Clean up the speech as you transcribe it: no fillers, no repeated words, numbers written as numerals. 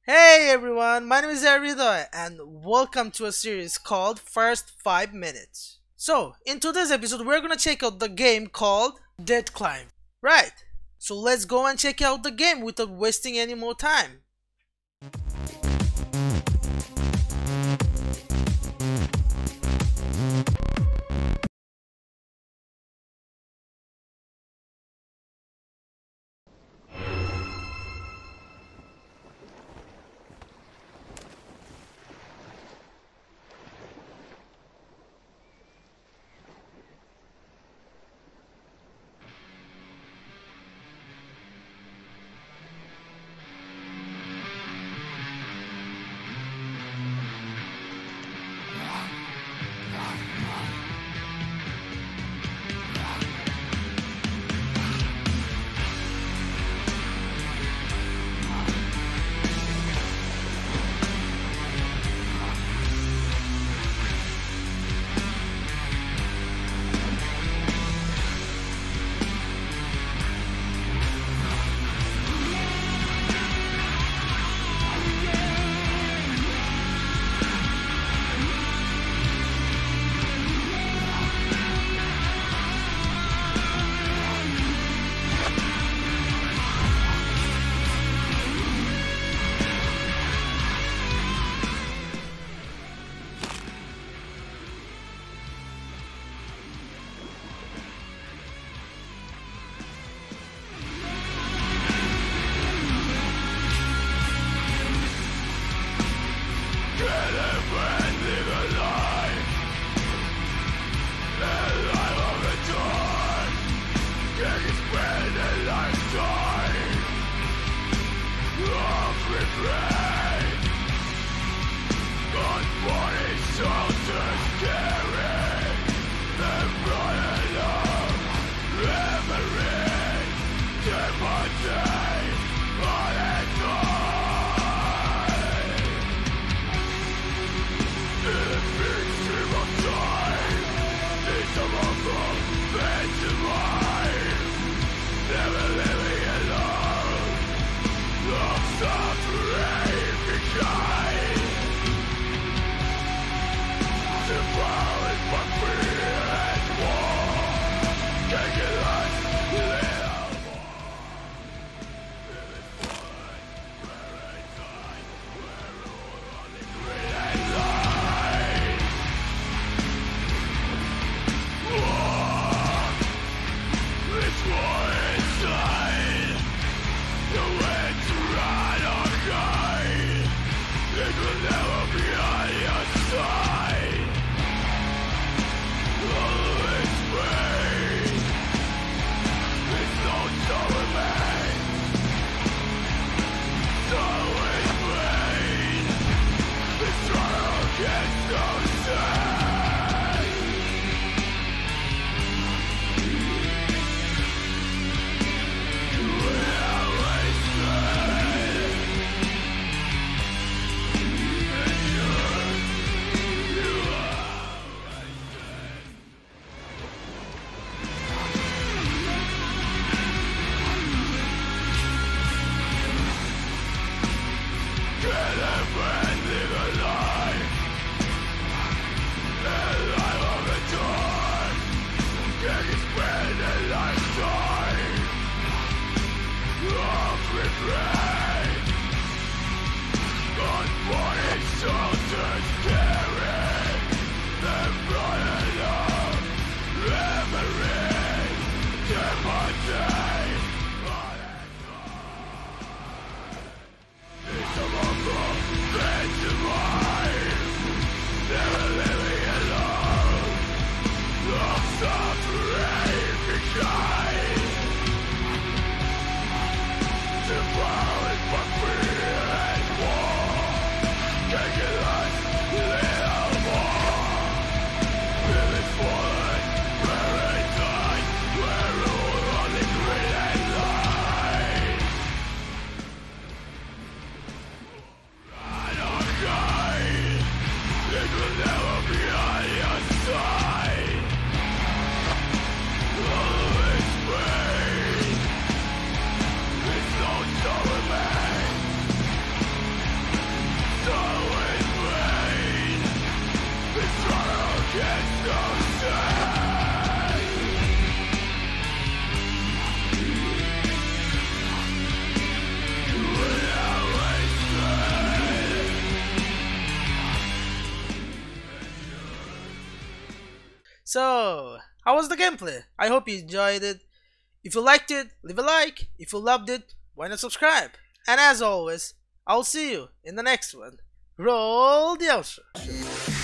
Hey everyone, my name is Aridoy and welcome to a series called First 5 Minutes. So, in today's episode, we're gonna check out the game called Death Climb. Right, so let's go and check out the game without wasting any more time. Take it, So, how was the gameplay? I hope you enjoyed it. If you liked it, leave a like. If you loved it, why not subscribe? And as always, I'll see you in the next one. Roll the outro.